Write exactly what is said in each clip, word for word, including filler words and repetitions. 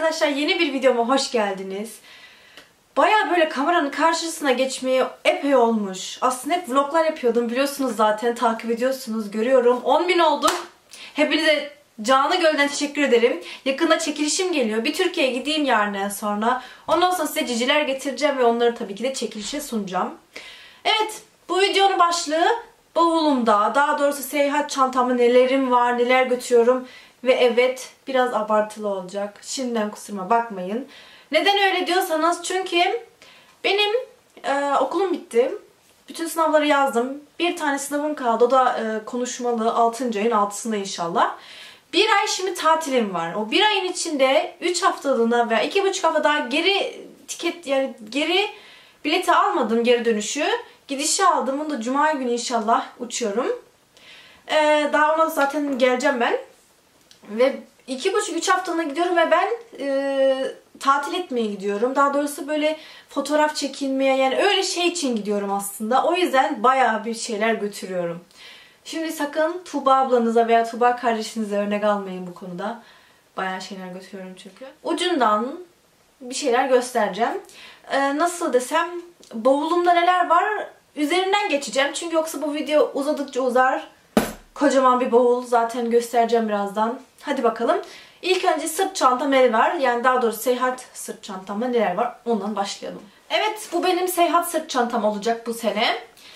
arkadaşlar, yeni bir videoma hoş geldiniz. Baya böyle kameranın karşısına geçmeye epey olmuş. Aslında hep vloglar yapıyordum, biliyorsunuz zaten, takip ediyorsunuz, görüyorum. on bin olduk. Hepinize canı gölden teşekkür ederim. Yakında çekilişim geliyor. Bir Türkiye'ye gideyim yarından sonra. Ondan sonra size ciciler getireceğim ve onları tabii ki de çekilişe sunacağım. Evet, bu videonun başlığı bavulumda, daha doğrusu seyahat çantamda nelerim var, neler götürüyorum. Ve evet, biraz abartılı olacak. Şimdiden kusuruma bakmayın. Neden öyle diyorsanız, çünkü benim e, okulum bitti. Bütün sınavları yazdım. Bir tane sınavım kaldı. O da e, konuşmalı. altıncı ayın altısında inşallah. Bir ay şimdi tatilim var. O bir ayın içinde üç haftalığına veya iki buçuk hafta daha geri tiket, yani geri bileti almadım, geri dönüşü. Gidişi aldım. Onu da cuma günü inşallah uçuyorum. E, daha ona zaten geleceğim ben. Ve iki buçuk üç haftalığına gidiyorum ve ben e, tatil etmeye gidiyorum. Daha doğrusu böyle fotoğraf çekilmeye, yani öyle şey için gidiyorum aslında. O yüzden bayağı bir şeyler götürüyorum. Şimdi sakın Tuğba ablanıza veya Tuğba kardeşinize örnek almayın bu konuda. Bayağı şeyler götürüyorum çünkü. Ucundan bir şeyler göstereceğim. Ee, nasıl desem, bavulumda neler var üzerinden geçeceğim. Çünkü yoksa bu video uzadıkça uzar. Kocaman bir bavul, zaten göstereceğim birazdan. Hadi bakalım. İlk önce sırt çantam neler var? Yani daha doğrusu seyahat sırt çantamda neler var? Ondan başlayalım. Evet, bu benim seyahat sırt çantam olacak bu sene.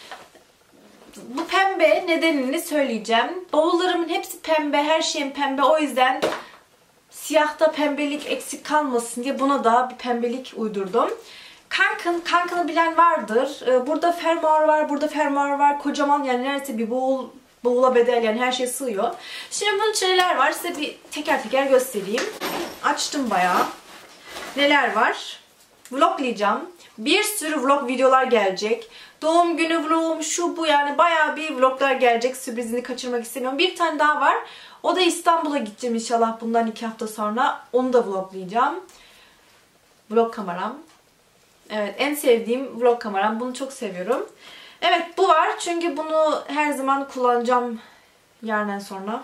Bu pembe, nedenini söyleyeceğim. Bavullarımın hepsi pembe, her şeyim pembe. O yüzden siyahta pembelik eksik kalmasın diye buna da bir pembelik uydurdum. Kanken, Kanken'ı bilen vardır. Burada fermuar var, burada fermuar var. Kocaman, yani neredeyse bir bavul, bavula bedel, yani her şey sığıyor. Şimdi bunun içinde neler var size bir teker teker göstereyim. Açtım bayağı. Neler var? Vloglayacağım. Bir sürü vlog videolar gelecek. Doğum günü vlogum, şu bu, yani bayağı bir vloglar gelecek. Sürprizini kaçırmak istemiyorum. Bir tane daha var. O da İstanbul'a gideceğim inşallah bundan iki hafta sonra. Onu da vloglayacağım. Vlog kameram. Evet, en sevdiğim vlog kameram. Bunu çok seviyorum. Evet, bu var. Çünkü bunu her zaman kullanacağım yarından sonra.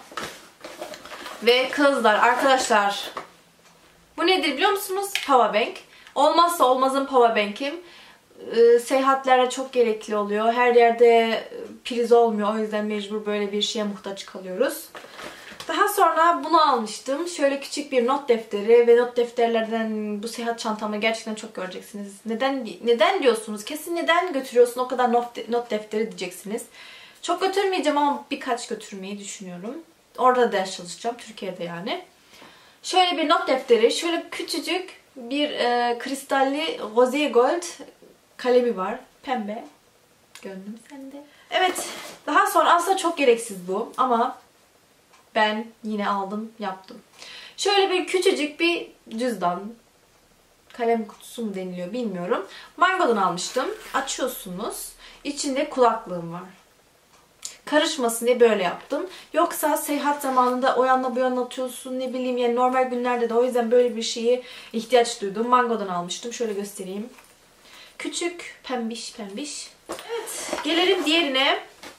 Ve kızlar, arkadaşlar, bu nedir biliyor musunuz? Powerbank. Olmazsa olmazım powerbank'im. Ee, seyahatlere çok gerekli oluyor. Her yerde priz olmuyor. O yüzden mecbur böyle bir şeye muhtaç kalıyoruz. Daha sonra bunu almıştım. Şöyle küçük bir not defteri ve not defterlerden bu seyahat çantamda gerçekten çok göreceksiniz. Neden neden diyorsunuz? Kesin neden götürüyorsun o kadar not, not defteri diyeceksiniz. Çok götürmeyeceğim ama birkaç götürmeyi düşünüyorum. Orada ders çalışacağım. Türkiye'de yani. Şöyle bir not defteri. Şöyle küçücük bir e, kristalli rose gold kalemi var. Pembe. Gönlüm sende. Evet. Daha sonra aslında çok gereksiz bu ama ben yine aldım, yaptım. Şöyle bir küçücük bir cüzdan. Kalem kutusu mu deniliyor bilmiyorum. Mango'dan almıştım. Açıyorsunuz. İçinde kulaklığım var. Karışmasın diye böyle yaptım. Yoksa seyahat zamanında o yanına bu yana atıyorsun, ne bileyim, yani normal günlerde de, o yüzden böyle bir şeye ihtiyaç duydum. Mango'dan almıştım. Şöyle göstereyim. Küçük, pembiş pembiş. Evet, gelelim diğerine.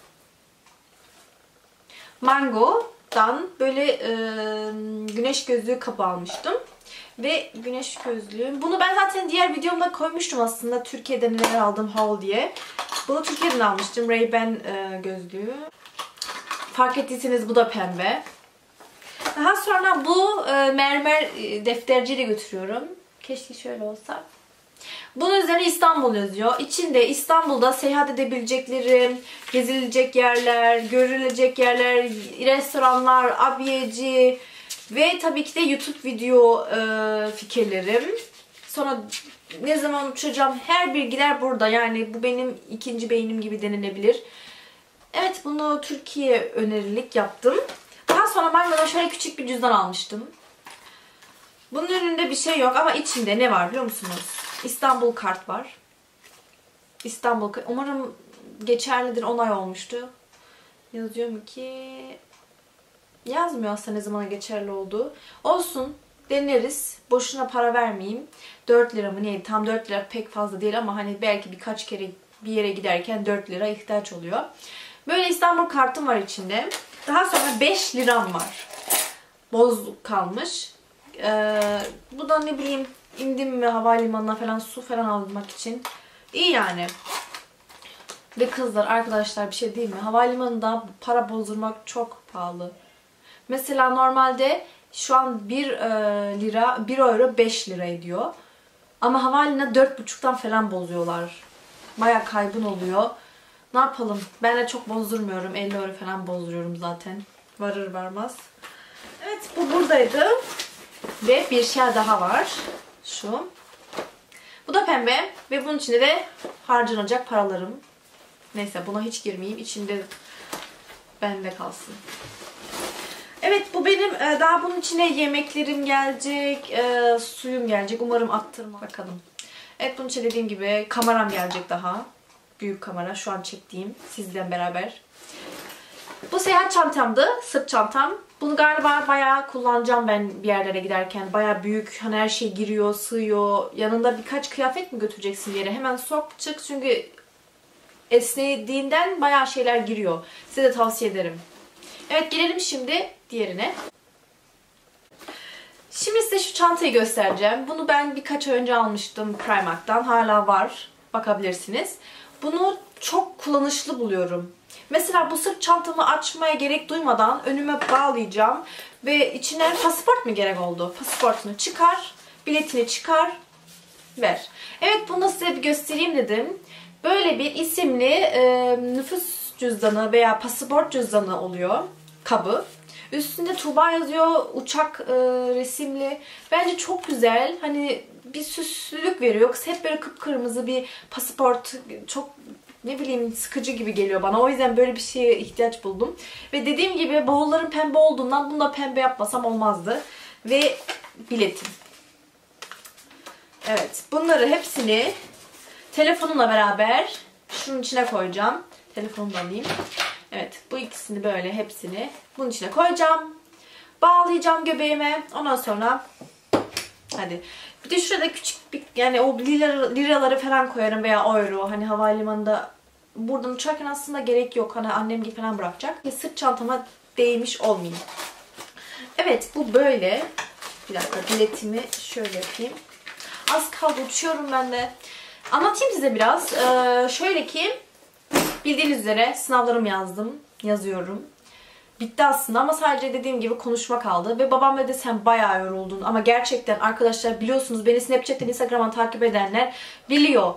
Mango'dan böyle e, güneş gözlüğü kabı almıştım. Ve güneş gözlüğüm. Bunu ben zaten diğer videomda koymuştum aslında. Türkiye'de neler aldım haul diye. Bunu Türkiye'den almıştım. Ray-Ban e, gözlüğü. Fark ettiyseniz bu da pembe. Daha sonra bu e, mermer e, defterciyle götürüyorum. Keşke şöyle olsa. Bunun üzerine İstanbul yazıyor. İçinde İstanbul'da seyahat edebileceklerim, gezilecek yerler, görülecek yerler, restoranlar, abiyeci ve tabii ki de YouTube video e, fikirlerim. Sonra ne zaman uçacağım, her bilgiler burada. Yani bu benim ikinci beynim gibi denilebilir. Evet, bunu Türkiye önerilik yaptım. Daha sonra ben bana şöyle küçük bir cüzdan almıştım. Bunun önünde bir şey yok ama içinde ne var biliyor musunuz? İstanbul kart var. İstanbul kart. Umarım geçerlidir, on ay olmuştu. Yazıyor mu ki? Yazmıyor aslında ne zamana geçerli olduğu. Olsun, deneriz. Boşuna para vermeyeyim. dört lira mı neydi? Tam dört lira pek fazla değil ama hani belki birkaç kere bir yere giderken dört lira ihtiyaç oluyor. Böyle İstanbul kartım var içinde. Daha sonra beş liram var. Bozuk kalmış. Ee, bu da ne bileyim indim mi havalimanına falan su falan almak için. İyi yani. Ve kızlar arkadaşlar bir şey değil mi? Havalimanında para bozdurmak çok pahalı. Mesela normalde şu an bir lira, bir euro beş lira ediyor. Ama havalimanına dört buçuktan falan bozuyorlar. Baya kaybın oluyor. Ne yapalım? Ben de çok bozdurmuyorum. elli euro falan bozduruyorum zaten. Varır varmaz. Evet bu buradaydı. Ve bir şey daha var. Şu. Bu da pembe. Ve bunun içinde de harcanacak paralarım. Neyse buna hiç girmeyeyim. İçinde bende kalsın. Evet bu benim daha bunun içine yemeklerim gelecek. E, suyum gelecek. Umarım attırma. Bakalım. Evet bunun için dediğim gibi kameram gelecek daha. Büyük kamera. Şu an çektiğim. Sizle beraber. Bu seyahat çantamdı. Sırt çantam. Bunu galiba bayağı kullanacağım ben bir yerlere giderken. Bayağı büyük. Hani her şey giriyor, sığıyor. Yanında birkaç kıyafet mi götüreceksin bir yere? Hemen sok çık çünkü esnediğinden bayağı şeyler giriyor. Size de tavsiye ederim. Evet gelelim şimdi diğerine. Şimdi size şu çantayı göstereceğim. Bunu ben birkaç ay önce almıştım Primark'tan. Hala var. Bakabilirsiniz. Bunu çok kullanışlı buluyorum. Mesela bu sırt çantamı açmaya gerek duymadan önüme bağlayacağım. Ve içine pasaport mu gerek oldu? Pasaportunu çıkar, biletini çıkar, ver. Evet bunu da size bir göstereyim dedim. Böyle bir isimli e, nüfus cüzdanı veya pasaport cüzdanı oluyor. Kabı. Üstünde Tuğba yazıyor. Uçak e, resimli. Bence çok güzel. Hani bir süslülük veriyor. Yoksa hep böyle kıpkırmızı bir pasaport çok ne bileyim sıkıcı gibi geliyor bana. O yüzden böyle bir şeye ihtiyaç buldum. Ve dediğim gibi bavulların pembe olduğundan bunu da pembe yapmasam olmazdı. Ve biletim. Evet. Bunları hepsini telefonumla beraber şunun içine koyacağım. Telefonumu alayım. Evet. Bu ikisini böyle hepsini bunun içine koyacağım. Bağlayacağım göbeğime. Ondan sonra hadi. Bir de şurada küçük bir yani o lira, liraları falan koyarım veya euro. Hani havalimanında buradan uçarken aslında gerek yok. Hani annem gibi falan bırakacak. Ve sırt çantama değmiş olmayayım. Evet bu böyle. Bir dakika biletimi şöyle yapayım. Az kaldı uçuyorum ben de. Anlatayım size biraz. Ee, şöyle ki bildiğiniz üzere sınavlarımı yazdım. Yazıyorum. Bitti aslında ama sadece dediğim gibi konuşma kaldı. Ve babam dedi sen bayağı yoruldun. Ama gerçekten arkadaşlar biliyorsunuz beni Snapchat'ten Instagram'dan takip edenler biliyor.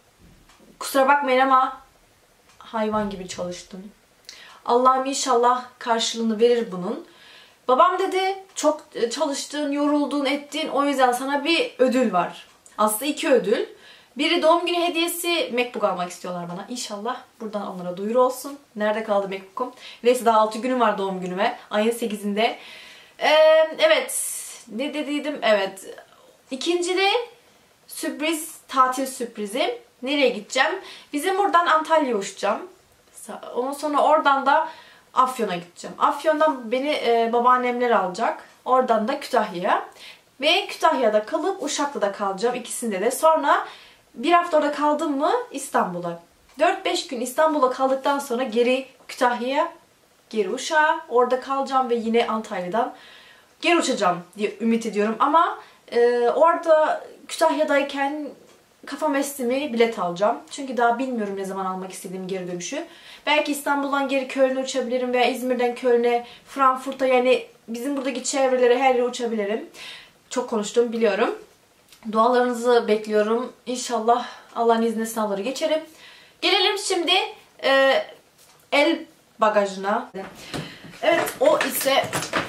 Kusura bakmayın ama hayvan gibi çalıştım. Allah'ım inşallah karşılığını verir bunun. Babam dedi çok çalıştın, yoruldun, ettin. O yüzden sana bir ödül var. Aslında iki ödül. Biri doğum günü hediyesi MacBook almak istiyorlar bana. İnşallah buradan onlara duyuru olsun. Nerede kaldı MacBook'um? Neyse daha altı günüm var doğum günüme. Ayın sekizinde. Ee, evet. Ne dediydim? Evet. İkinci de sürpriz, tatil sürprizi. Nereye gideceğim? Bizim buradan Antalya'ya uçacağım. Ondan sonra oradan da Afyon'a gideceğim. Afyon'dan beni e, babaannemler alacak. Oradan da Kütahya'ya. Ve Kütahya'da kalıp Uşak'ta kalacağım. İkisinde de. Sonra bir hafta orada kaldım mı İstanbul'a. dört beş gün İstanbul'a kaldıktan sonra geri Kütahya'ya, geri Uşak'a. Orada kalacağım ve yine Antalya'dan geri uçacağım diye ümit ediyorum. Ama e, orada Kütahya'dayken kafam esti mi bilet alacağım. Çünkü daha bilmiyorum ne zaman almak istediğim geri dönüşü. Belki İstanbul'dan geri Köln'e uçabilirim veya İzmir'den Köln'e, Frankfurt'a yani bizim buradaki çevrelere her yere uçabilirim. Çok konuştum biliyorum. Dualarınızı bekliyorum. İnşallah Allah'ın izniyle sınavları geçerim. Gelelim şimdi e, el bagajına. Evet o ise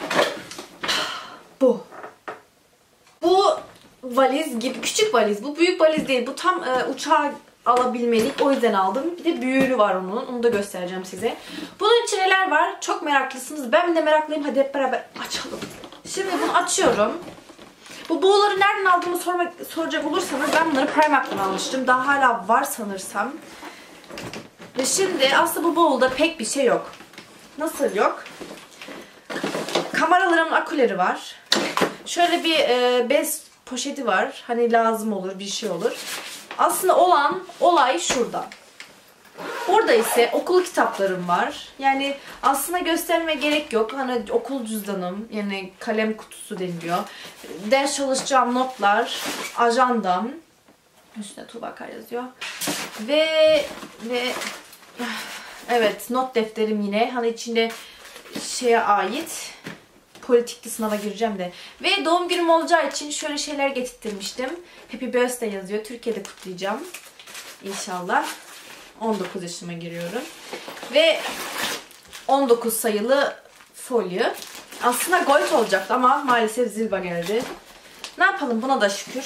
bu. Bu valiz gibi küçük valiz. Bu büyük valiz değil. Bu tam e, uçağa alabilmelik. O yüzden aldım. Bir de büyüğü var onun. Onu da göstereceğim size. Bunun içinde neler var? Çok meraklısınız. Ben de meraklıyım. Hadi hep beraber açalım. Şimdi bunu açıyorum. Bu boğuları nereden aldığımı sormak, soracak olursanız ben bunları Primark'tan almıştım. Daha hala var sanırsam. Ve şimdi aslında bu bowl'da pek bir şey yok. Nasıl yok? Kameralarımın aküleri var. Şöyle bir e, bez poşeti var. Hani lazım olur, bir şey olur. Aslında olan olay şurada. Burada ise okul kitaplarım var. Yani aslında göstermeye gerek yok. Hani okul cüzdanım, yani kalem kutusu deniliyor. Ders çalışacağım notlar, ajandam. Üstüne Tuğba Kar yazıyor. Ve ve evet, not defterim yine. Hani içinde şeye ait. Politikli sınava gireceğim de. Ve doğum günüm olacağı için şöyle şeyler getirtmiştim. Happy Birthday yazıyor. Türkiye'de kutlayacağım. İnşallah. on dokuz yaşıma giriyorum. Ve on dokuz sayılı folyo. Aslında gold olacaktı ama maalesef zilba geldi. Ne yapalım, buna da şükür.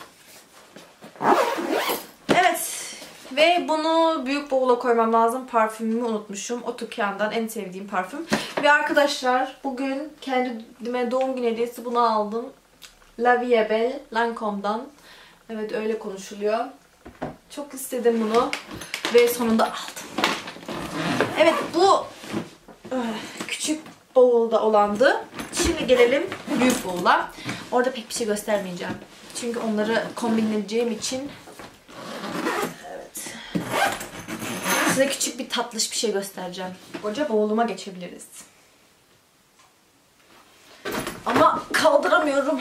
Evet. Ve bunu büyük bavula koymam lazım. Parfümümü unutmuşum. Otukian'dan en sevdiğim parfüm. Ve arkadaşlar bugün kendime doğum günü hediyesi bunu aldım. La Vie Belle Lancome'dan. Evet, öyle konuşuluyor. Çok istedim bunu. Ve sonunda aldım. Evet, bu küçük bavulda olandı. Şimdi gelelim büyük bavula. Orada pek bir şey göstermeyeceğim. Çünkü onları kombinleyeceğim için. Evet. Size küçük bir tatlış bir şey göstereceğim. Koca bavuluma geçebiliriz. Ama kaldıramıyorum.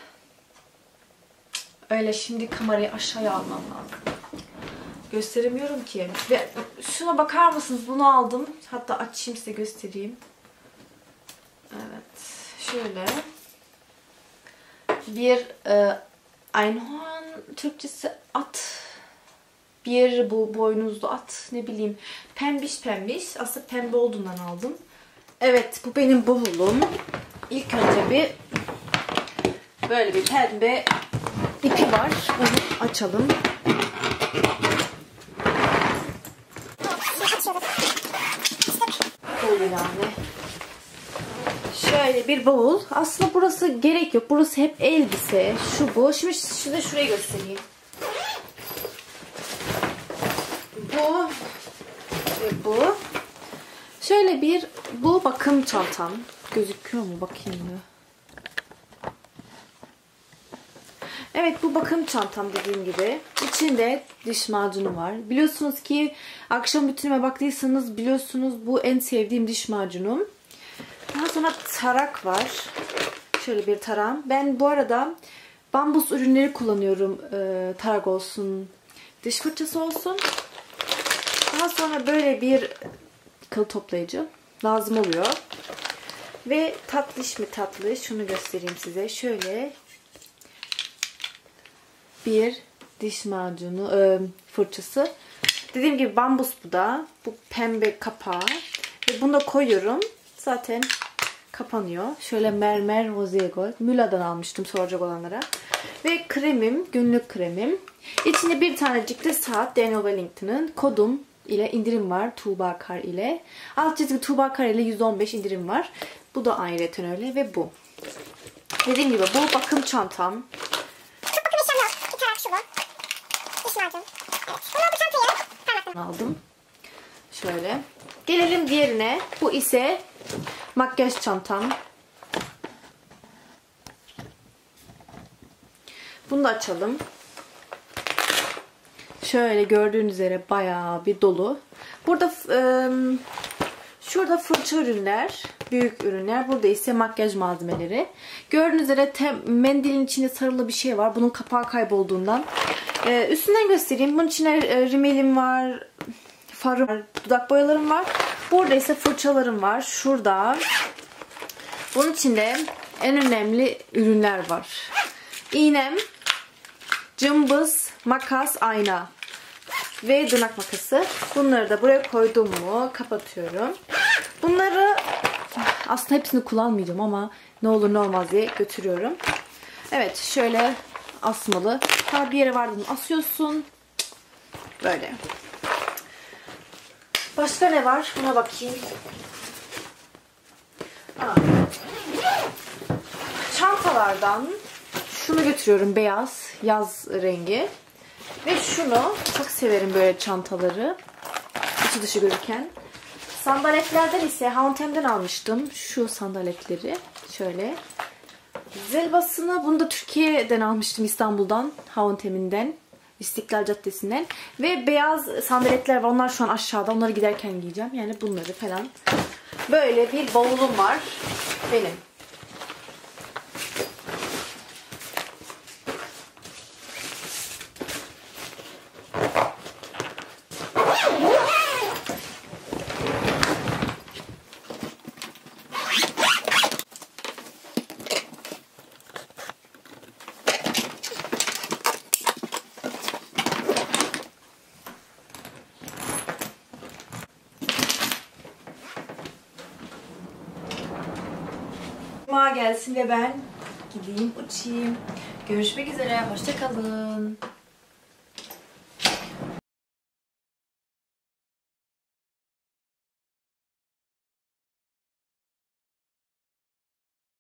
Öyle şimdi kamerayı aşağıya almam lazım. Gösteremiyorum ki. Ve şuna bakar mısınız? Bunu aldım. Hatta açayım size göstereyim. Evet. Şöyle. Bir e, Einhorn, Türkçesi at. Bir bu boynuzlu at. Ne bileyim. Pembiş pembiş. Aslında pembe olduğundan aldım. Evet. Bu benim bavulum. İlk önce bir böyle bir pembe ipi var. Onu açalım. Böyle yani. Şöyle bir bavul. Aslında burası gerek yok. Burası hep elbise. Şu bu. Şimdi size şurayı göstereyim. Bu ve bu. Şöyle bir bu bakım çantam. Gözüküyor mu? Bakayım mı? Evet, bu bakım çantam dediğim gibi. İçinde diş macunu var. Biliyorsunuz ki akşam bütünüme baktıysanız biliyorsunuz bu en sevdiğim diş macunum. Daha sonra tarak var. Şöyle bir tarağım. Ben bu arada bambus ürünleri kullanıyorum. Ee, tarak olsun, diş fırçası olsun. Daha sonra böyle bir kıl toplayıcı lazım oluyor. Ve tatlış mı tatlı? Şunu göstereyim size. Şöyle bir diş macunu e, fırçası. Dediğim gibi bambus bu da. Bu pembe kapağı. Ve bunu da koyuyorum. Zaten kapanıyor. Şöyle mermer rosé gold. Müla'dan almıştım soracak olanlara. Ve kremim. Günlük kremim. İçinde bir tanecik de saat. Daniel Wellington'ın kodum ile indirim var. Tuğba Kar ile. Alt çizgi Tuğba Kar ile yüzde on beş indirim var. Bu da ayrıca öyle. Ve bu. Dediğim gibi bu bakım çantam. Aldım. Şöyle. Gelelim diğerine. Bu ise makyaj çantam. Bunu da açalım. Şöyle gördüğünüz üzere bayağı bir dolu. Burada e, şurada fırça ürünler, büyük ürünler. Burada ise makyaj malzemeleri. Gördüğünüz üzere tem, mendilin içinde sarılı bir şey var. Bunun kapağı kaybolduğundan. E, üstünden göstereyim. Bunun içine e, rimelim var, farım var, dudak boyalarım var. Burada ise fırçalarım var. Şurada. Bunun içinde en önemli ürünler var. İğnem, cımbız, makas, ayna ve tırnak makası. Bunları da buraya koydum mu kapatıyorum. Bunları aslında hepsini kullanmayacağım ama ne olur ne olmaz diye götürüyorum. Evet, şöyle asmalı. Ha, bir yere vardın asıyorsun. Böyle. Başka ne var? Buna bakayım. Aa. Çantalardan şunu götürüyorum, beyaz, yaz rengi. Ve şunu çok severim, böyle çantaları. İçi dışı görürken. Sandaletlerden ise H and M'den almıştım. Şu sandaletleri. Şöyle. Zelbasını bunu da Türkiye'den almıştım, İstanbul'dan. H and M'den. İstiklal Caddesi'nden. Ve beyaz sandaletler var. Onlar şu an aşağıda. Onları giderken giyeceğim. Yani bunları falan. Böyle bir bavulum var benim. Cuma gelsin ve ben gideyim uçayım. Görüşmek üzere. Hoşça kalın.